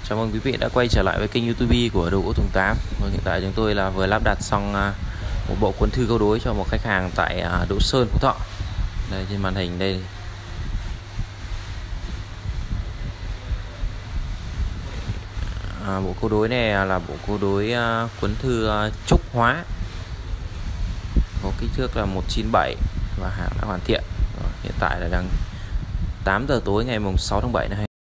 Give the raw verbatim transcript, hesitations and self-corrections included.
Chào mừng quý vị đã quay trở lại với kênh YouTube của Đồ Gỗ Tùng Tám. Và hiện tại chúng tôi là vừa lắp đặt xong một bộ cuốn thư câu đối cho một khách hàng tại Độ Sơn, Phú Thọ. Đây trên màn hình đây. À, bộ câu đối này là bộ câu đối cuốn thư trúc hóa, có kích thước là một chín bảy và hãng đã hoàn thiện. Rồi, hiện tại là đang tám giờ tối ngày mùng sáu tháng bảy năm